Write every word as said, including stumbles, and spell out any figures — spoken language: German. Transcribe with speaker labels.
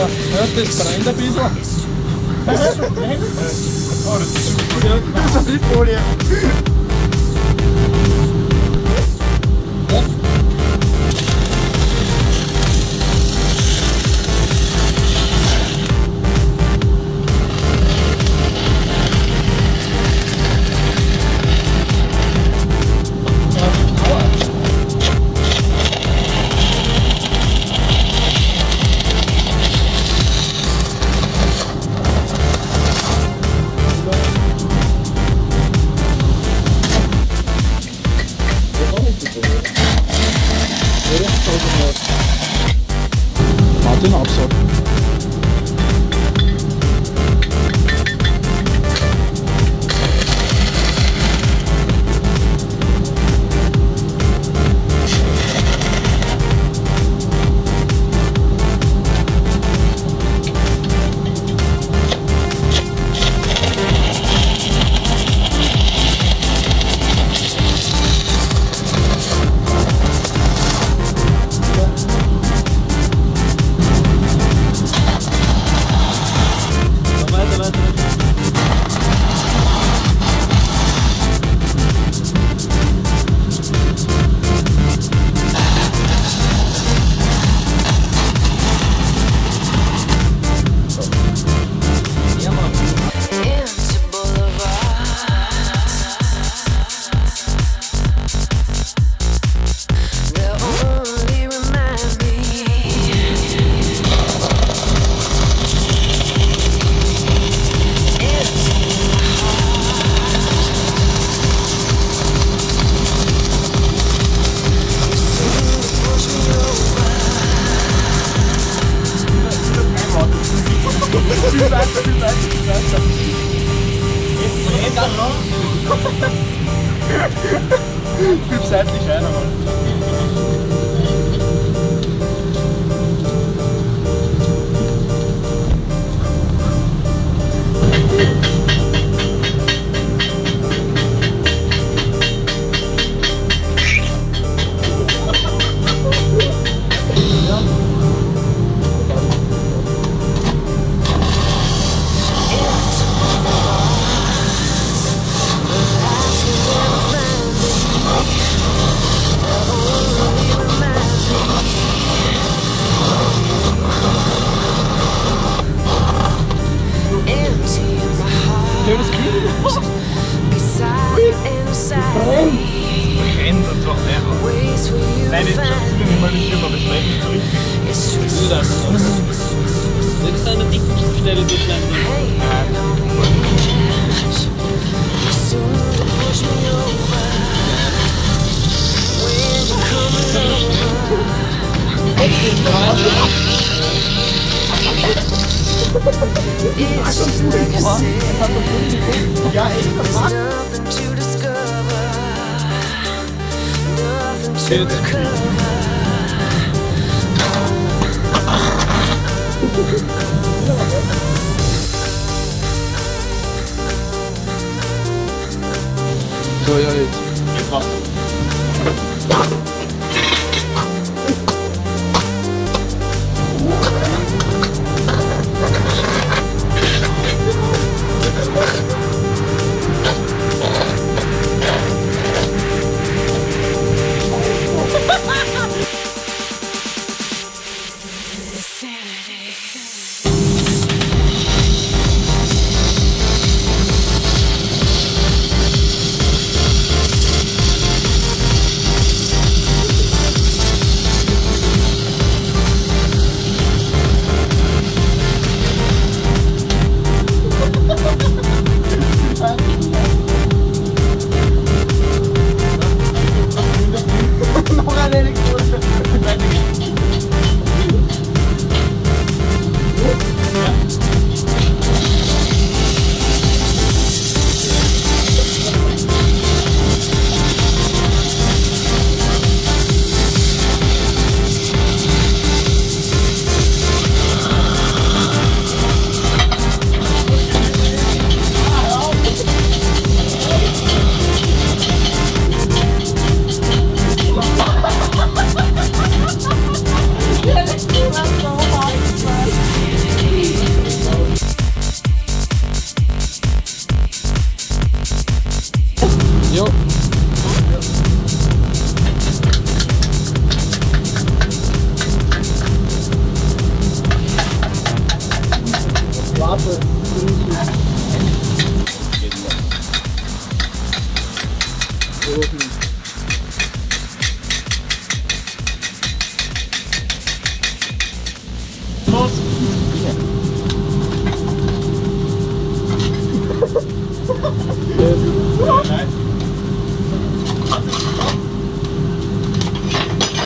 Speaker 1: Ja, das brennt ein bisschen.
Speaker 2: Oh, das ist super. Das ist die Folie.
Speaker 1: Martin Absag.
Speaker 2: Viel weiter, viel weiter, viel weiter. Jetzt dreht er noch. Viel seitlich einer.
Speaker 1: Das Kühl.
Speaker 2: Brennt und zwar leer. Nein, jetzt schon wieder nicht mal das Thema besprechen.
Speaker 3: Will das? Willst du eine Dichtstelle durchblenden?
Speaker 2: Ja, echt, was macht?
Speaker 1: So, ja, jetzt.
Speaker 2: Jetzt was? Straße.
Speaker 3: Los!
Speaker 2: Nein.